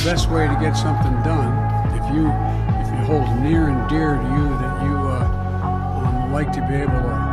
best way to get something done, if it holds near and dear to you that you like to be able to